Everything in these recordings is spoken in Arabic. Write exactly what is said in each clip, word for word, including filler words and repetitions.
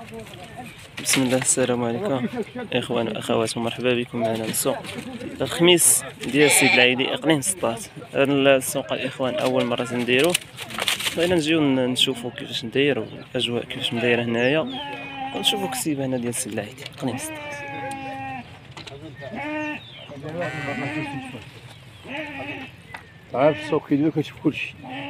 بسم الله، السلام عليكم اخوان واخوات، ومرحبا بكم معنا السوق الخميس ديال السيد العيدي اقليم سطات. هذا السوق الاخوان اول مره نديروه، بغينا نجيو نشوفوا كيفاش ندير والاجواء كيفاش مدايره هنايا، ونشوفوا الكسيبه هنا ديال السيد العيدي اقليم سطات. عارف السوق كيدير كتشوف كلشي.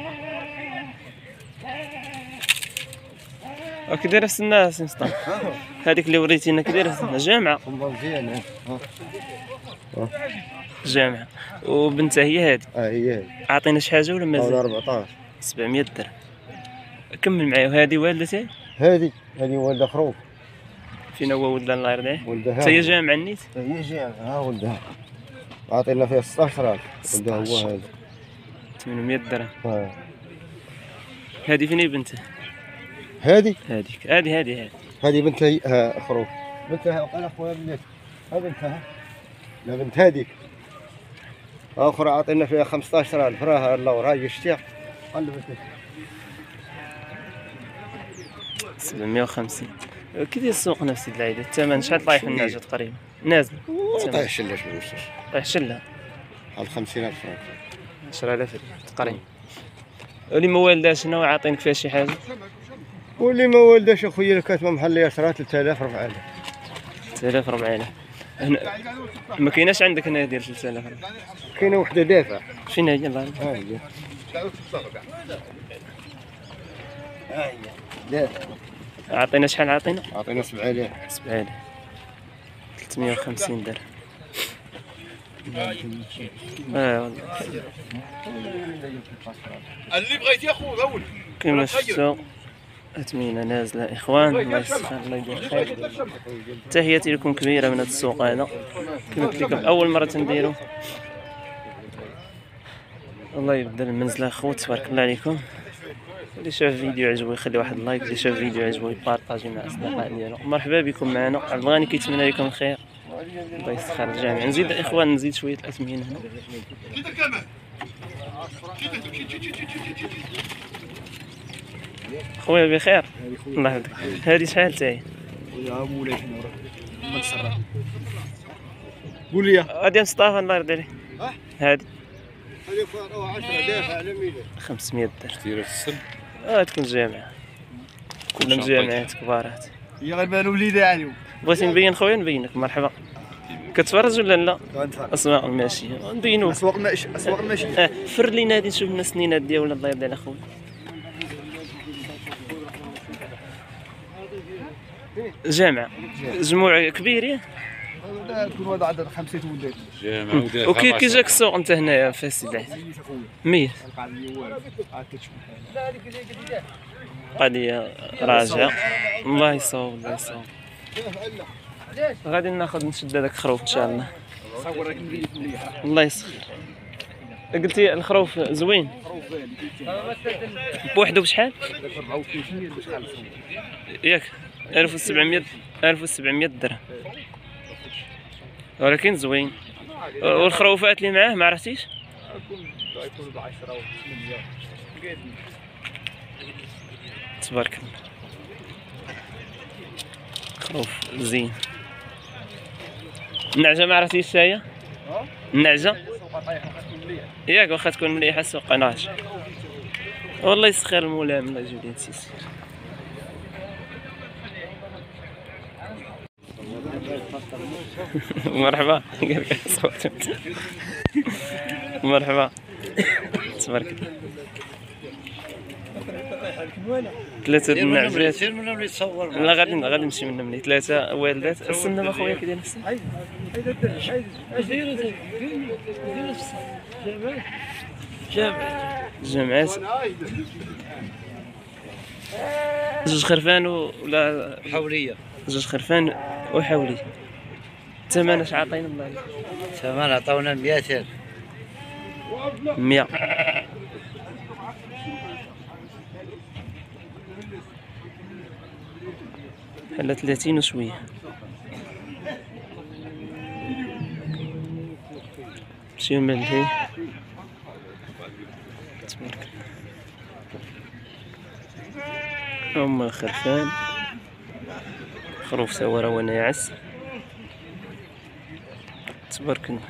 كي دايره في الناس مسطا هذيك اللي وريتينا كي دايره في السنة جامعه مزيان. ها جامعه وبنتها هي هذه. اه هي هذه. عطينا شي حاجه ولا مازال؟ أربعطاش سبعمية درهم. كمل معايا. وهذه والدتي؟ هذه هذه والده خروف. فين هو ولدها الله يرضيه؟ ولدها حتى هي جامعه النيت؟ هي جامعه. ها ولدها عطينا فيها ستطاش راك. ولدها هو هذا ثمانمية درهم. اه هذه فين هي بنته؟ هذه هذيك هذه هذه هذه هذه بنتها. ها خروف بنتها. وقال خويا بنت ها بنتها. لا بنت هذيك اخرى عطينا فيها خمسطاش ألف. راها اللور هاي شتيها قلبت سبعمية وخمسين. كي داير السوق نفسي د العيد؟ الثمن شحال طايح الناجة تقريبا؟ نازل طايح شله شويه طايح شله بحال خمسين ألف فرنك. عشرة آلاف تقريبا. واللي ما والداش شنو عاطينك فيها شي حاجه؟ واللي ما والداش اخويا الكاتبه محليه عشرة ثلاثة آلاف أربعة آلاف. ثلاثة آلاف أربعة آلاف. هنا ما كايناش عندك هنا ديال ثلاثة آلاف؟ كاينه وحده دافع. فين هي الله يرضيك؟ ها هي ها هي دافع. عطينا شحال عطينا؟ عطينا سبعة آلاف. سبعة آلاف. ثلاثمية وخمسين درهم. اه والله اللي بغيت ياخذ اول كما شفتوا اثمنه نازله اخوان. الله يسخر الله يدير خير. تحياتي لكم كبيره من هذا السوق هذا، كما قلت لكم اول مره تنديرو. الله يبدل المنزله اخو، تبارك الله عليكم. اللي شاف الفيديو عجبو يخلي واحد اللايك، اللي شاف الفيديو عجبو يبارطاجي مع الاصدقاء ديالو. مرحبا بكم معنا. عبد الغني كيتمنى لكم الخير. الله يسخر الجميع. نزيد اخوان نزيد شويه الاثمنه هنا. خويا بخير الله يحفظك. هذه شحال تاهي؟ يا مولاي شنو راه قول لي. هذه مصطفى الله يرضي عليه. هذه هذه عشرة دافع على ميلاد خمسمية درهم. دير السن اه تكون جامعة، كلهم جامعات كبارات. هي غير بانوا وليدها عليهم. بغيتي نبين خويا نبينك. مرحبا. كتفرج ولا لا؟ اسواق الماشية نبينوك. اسواق الماشية. اسواق الماشية. اه فر لينا هادي نشوف لنا السنينات ديالنا الله يرضي على خويا. جامعة جموع كبير ياه؟ لا كل واحد عدد خمسة ولاد. جامع ودير. وكي كي جاك السوق انت هنايا في السيد مية؟ قضية راجعة. الله يصوب الله يصوب. غادي ناخذ نشد هذاك الخروف ان شاء الله. الله يسخر. قلتي الخروف زوين بوحدو بشحال؟ ياك ألف وسبعمية ألف وسبعمية درهم، ولكن زوين. والخروفات اللي معاه ما عرفتيش؟ تبارك الله. خروف زين. النعجة ما عرفتيش هي؟ النعجة ياك واخا تكون مليحة السوق ناجح. والله يسخر المولام الله يجيب لي نسيس. مرحبا. مرحبا تبارك الله. ثلاثة د النعجات. لا غادي غادي نمشي من ملي ثلاثة والدات. السنة اخويا كي داير السنة؟ جامعات جوج خرفان ولا حولية. جوج خرفان وحولي. الثمن اش عطينا الله عليك؟ ثمن عطاونا مئة ألف. مية. بحال ثلاثين وشوية. نمشيو ملهي. تبارك الله. هما الخرفان خروف سواره وناعس تبارك الله.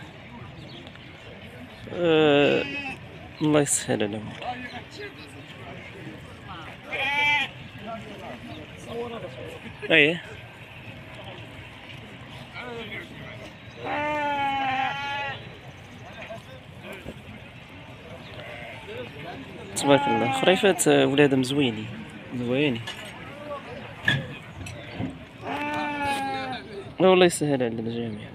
أه... الله يسهل الامور. ايه تبارك الله. خريفات ولادهم زوينين زوينين. والله يسهل على الجميع.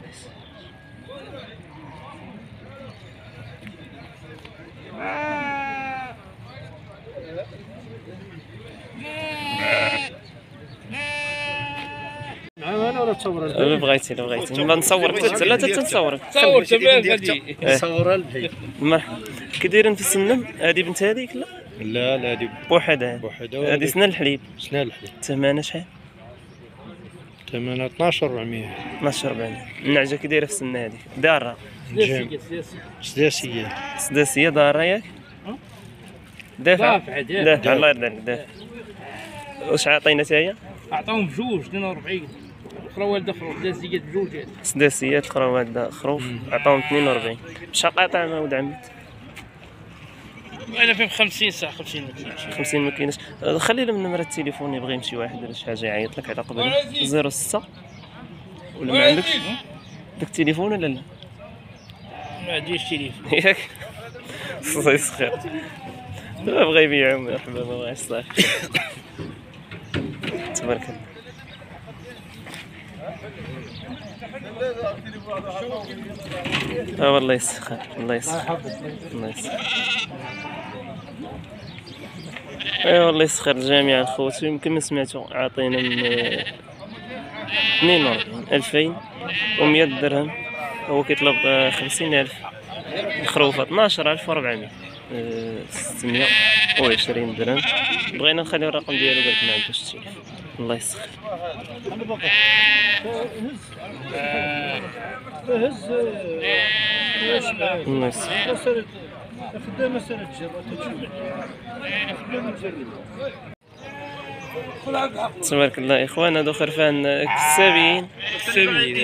انا ولا تصور اللي بغيتي اللي بغيتي نبغى نصور حتى لا تنصورك تصور تبان غادي صورها البيت. مرحبا. كي دايرين في السنم؟ هذه بنت هذيك؟ لا لا لا هذه بوحدها. بوحدها هذه سنة الحليب. سنة الحليب. ثمنها شحال؟ ثمنها اثناش أربعمية. اثناش أربعمية. النعجة كي دايرة في السنة هذيك؟ دارة جام سداسية. سداسية دارة ياك؟ دافع دافع الله يرضى عليك دافع. واش عطينا تاهي؟ عطاهم بجوج اثنين وأربعين. اخرى والده خروف سداسيات بجوج. سداسيات الاخرى والده خروف عطاهم اثنين وأربعين. بشحال قاطع ما ولد عمت؟ انا فيه خمسين ساعة خمسين خمسين ما كاينش. خلي لهم نمرة التليفون يبغي يمشي واحد ولا شي حاجة يعيط لك على قبل صفر ستة ولا ما عندكش داك التليفون ولا لا؟ ما عنديش تليفون ياك الله يسخر. بغا يبيعو مرحبا ما بغاش صافي. تبارك الله. اه والله يسخر الله يسخر الله يسخر. اي والله يسخر الجميع الخوت. يمكن ما سمعتو عاطينا من اثنين وأربعين ألفين ومية درهم. هو كيطلب خمسين ألف. الخروفة اثناش ألف وأربعمية ستمية وعشرين درهم. بغينا نخليو الرقم ديالو قالك ما عندوش التليفون. الله يسخر. هز الله يسخر. خدامة سنة تجربة تبارك الله. اخوان هادو خرفان كسابين كسابين.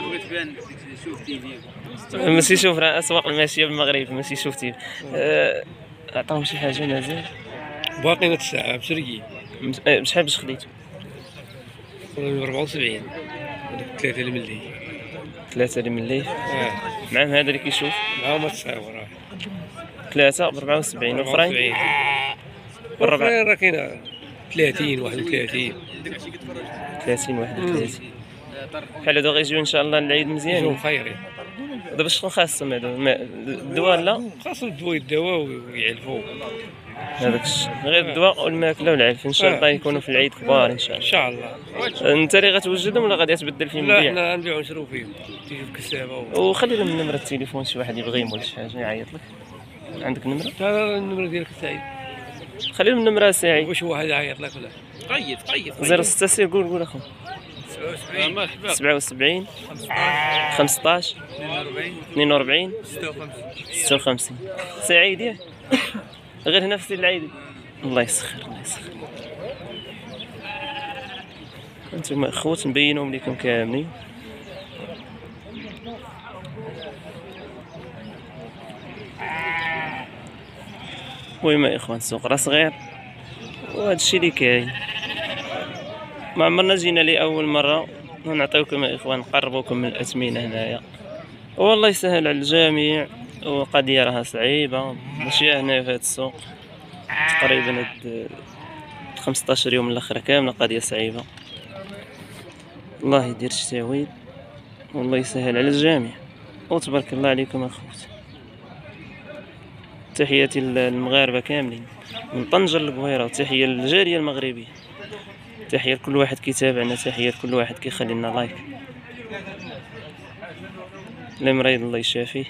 ماشي شوف راه اسواق الماشيه بالمغرب ماشي شوف تيف. أه... عطاهم شي حاجه مازال باقي الساعة بسرقي. بشحال باش خديتو؟ أربعة وسبعين. ثلاثة الملي. ثلاثة الملي اه معاهم هذا اللي كيشوف معاهم التصاور. اه ثلاثة ب أربعة وسبعين واخرين الربع راه كاينه ثلاثين واحد وثلاثين ثلاثين واحد وثلاثين. بحال هادو غيجيو ان شاء الله للعيد مزيانين. يجيو خيرين. دابا شكون خاصهم هادو؟ الدواء لا؟ خاصهم الدواء يداوا ويعلفوا. هذاك الشيء غير الدواء والماكله والعلف ان شاء الله يكونوا في العيد كبار ان شاء ان الله. شاء الله. انت اللي غتوجدهم ولا غادي تبدل فيهم لا البيع؟ حنا غنبيعو نشرو فيهم. تيجيو بكسابه و... وخلي لهم نمرة التليفون شي واحد يبغيهم ولا شي حاجه يعيط لك. عندك نمرة؟ هذا النمره ديالك سعيد. خلي لهم النمرة ساعي. واش واحد يعيط لك ولا قيد قيد صفر ستة سير قول قول اخو. سبعة وسبعين خمسطاش اثنين وأربعين ستة وخمسين. سعيد ياك؟ غير هنا في سيد العيدي. الله يسخر الله يسخر. انتم اخوت نبينهم لكم كاملين. المهم يا اخوان السوق راه صغير وهذا الشيء اللي كاين. ما عمرنا جينا لاول مره نعطيوكم يا اخوان نقربوكم من الاثمنه هنايا. والله يسهل على الجميع. وقضيه راها صعيبه ماشي هنا في هذا السوق تقريبا هاد خمسطاش يوم الاخر كامله قضيه صعيبه. الله يدير التاويل والله يسهل على الجميع. وتبارك الله عليكم اخوت. تحياتي للمغاربه كاملين من طنجة للقويره وتحيه للجاليه المغربيه. تحيه لكل واحد كيتابعنا. تحيه لكل واحد كيخلي لنا لايك. اللي مريض الله يشافيه.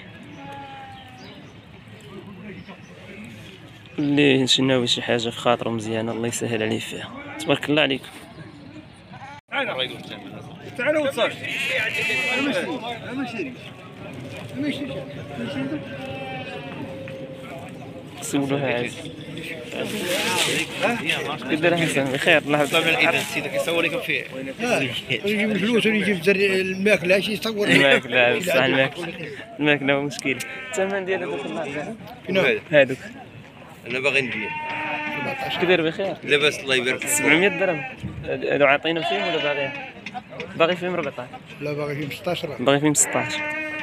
اللي ناوي شي حاجه في خاطره مزيانه الله يسهل عليه فيها. تبارك الله عليكم. تعالوا وتصاش سولوها عاد كي داير حسن بخير الله يحفظك. اذا سيدك يصور لكم فيه يجيب الفلوس ويجيب زر الماكله شي يصور الماكلة بصح الماكلة الماكلة مشكل. الثمن ديال هذوك النهار هذوك انا باغي نبيع كي داير بخير؟ لاباس الله يبارك فيك. سبعمية درهم هادو عاطينا فيهم ولا باغيين؟ باغي فيهم ربعطاش لا باغي فيهم ستة عشر. باغي فيهم ستطاش.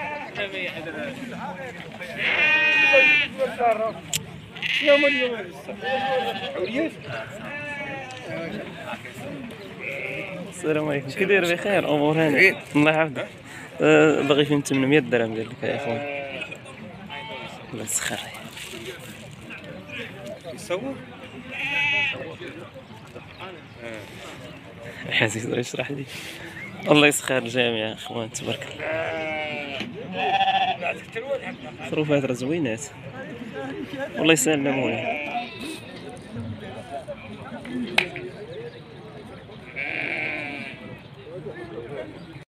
السلام عليكم كي داير بخير؟ امور هاني الله يحفظك. أه باغي فيهم ثمنمية درهم قال لك يا اخوان. الله يسخر يصور عزيز يشرح لي. الله يسخر الجميع يا اخوان تبارك الله. ظروفات راه زوينات والله يسلمونا.